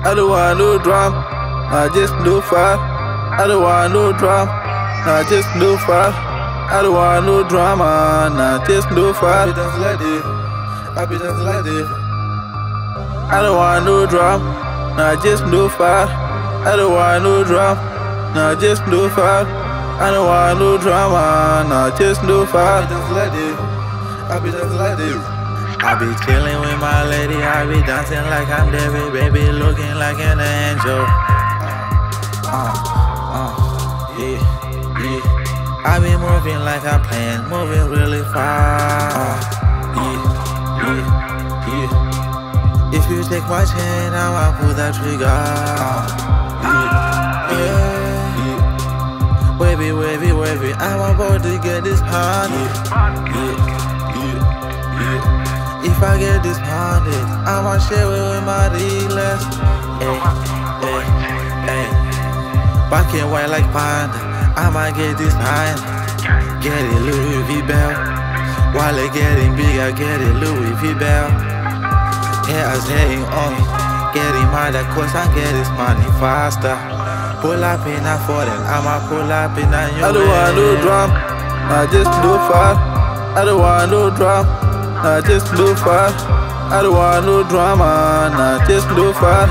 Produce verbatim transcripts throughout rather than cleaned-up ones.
I don't want no drama, I just no fight. I don't want no drama, I just no fight. I don't want no drama, nah, just no fight. I be dancing like this, I be dancing like this. I don't want no drama, nah, just no fight. I don't want no drama, nah, just no fight. I don't want no drama, nah, just no fight. I be dancing like this, I be dancing like this. I be chillin' with my lady, I be dancing like I'm David, baby, looking like an angel. Uh, uh, yeah, yeah. I be moving like I'm playing, moving really fast. Uh, yeah, yeah, yeah. If you take my chain, I'ma pull that trigger. Uh, yeah, yeah, yeah. Wavy, wavy, wavy, I'm about to get this honey. Yeah, yeah, yeah. If I get this hundred, I'ma share it with my dealers. Hey, hey, hey. Black and white like panda, I'ma get this nine. Get it Louis V Bell. While it getting big, I get it Louis V Bell. Haters hating on me, getting mad of course I get this money faster. Pull up in a foreign, I'ma pull up in a new. I don't want no drama, I just do fight. I don't want no drama, I just do fight. I don't want no drama, nah, just do fight.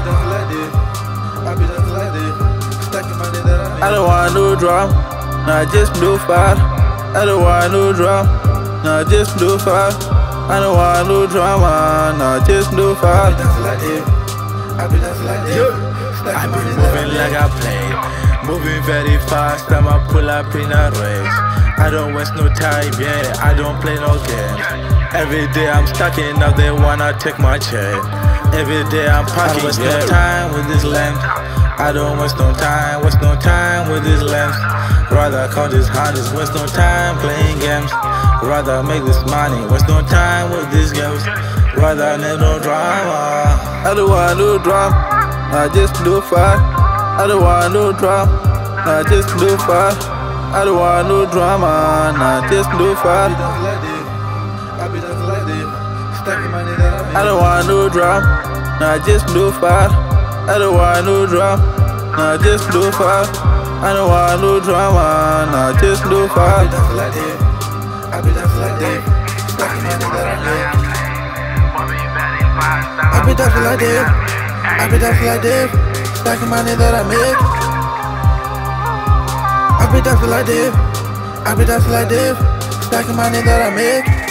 I don't want no drama, nah, just do fight. I don't want no drama, nah, just do fight. I don't want no drama, nah, just do fight. I be moving like I play, moving very fast, I'ma pull up in a race. I don't waste no time, yeah, I don't play no games. Every day I'm stacking up, they wanna take my chain. Every day I'm packing, I waste yeah. no time with this lamp. I don't waste no time, waste no time with these lamps. Rather count these hundreds, waste no time playing games. Rather make this money, waste no time with these games. Rather need no drama. I don't want no drama, I just do fight. I don't want no drama, I just do fight. I don't want no drama, nah, just do fight. I don't want no drama, nah, just do fight. I don't want no drama, nah, just do fight. I don't want no drama, nah, just do fight. I be dancing like this, stacking money that I make. I be dancing like this, I be dancing like this, stacking money that I make. I be dancing like this, I be dancing like this, stacking money that I make.